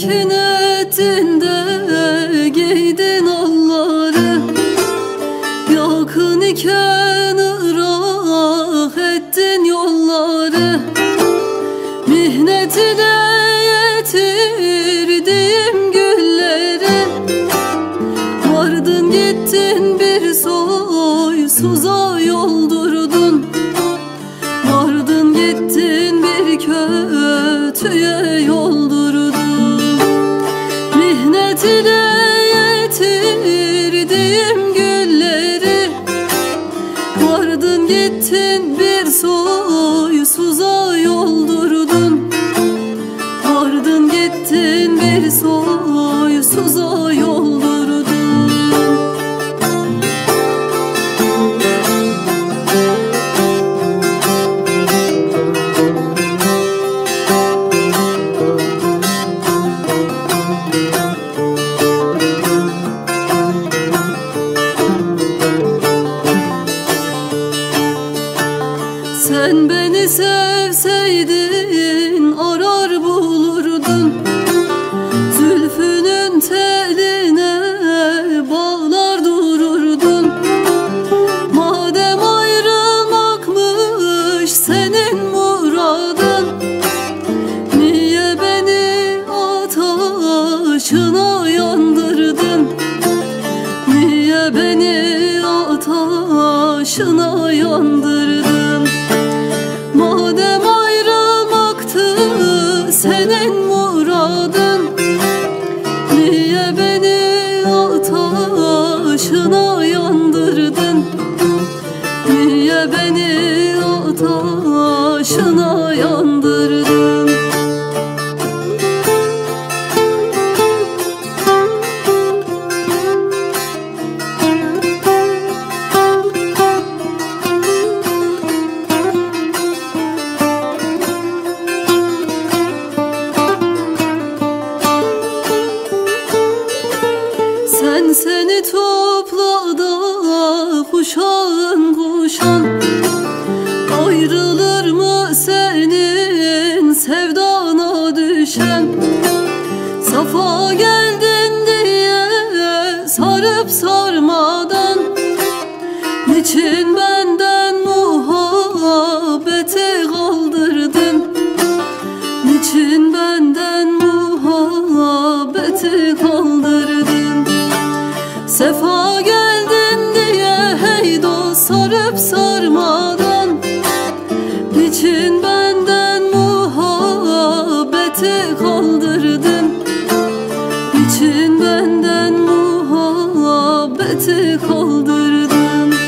tekin ettin de giydin onları. Yakın iken ırak ettin yolları. Mihnet ile yetirdiğim gülleri. Vardın gittin bir soysuza yoldurdun. Vardın gittin bir kötüye yoldurdun. Mihnet ile yetirdiğim gülleri. Vardın gittin bir soysuza yoldurdun. Vardın gittin bir soysuza yoldurdun. Sen beni sevseydin arar bulurdun. Zülfünün teline bağlar dururdun. Madem ayrılmakmış senin muradın, niye beni ateşine yandırdın? Niye beni ateşine yandırdın? Madem ayrılmaktı senin muradın, niye beni ateşine yandırdın? Niye beni ateşine yandırdın? Seni topla da kuşağın kuşan. Ayrılır mı senin sevdana düşen? Safa geldin diye sarıp sarmadan, niçin benden muhabbeti kaldırdın? Niçin benden muhabbeti kaldırdın? Sefa geldin diye hey dost sarıp sarmadan, niçin benden muhabbeti kaldırdın? Niçin benden muhabbeti kaldırdın?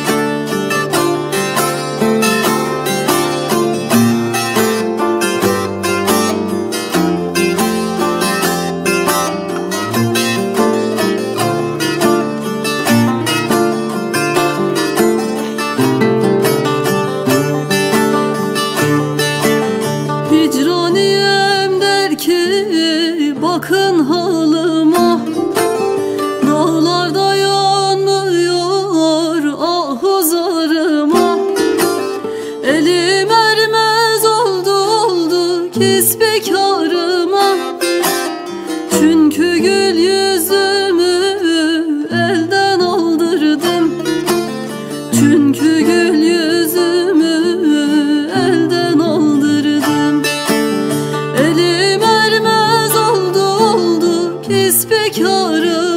Hicraniyem der ki bakın halıma. Dağlarda yanmıyor ahu zarıma. Elim ermez oldu kisbekarıma. Çünkü gül yüzümü elden aldırdım. Çünkü gül yüzümü elden aldırdım. Elim ermez oldu kisbekarım.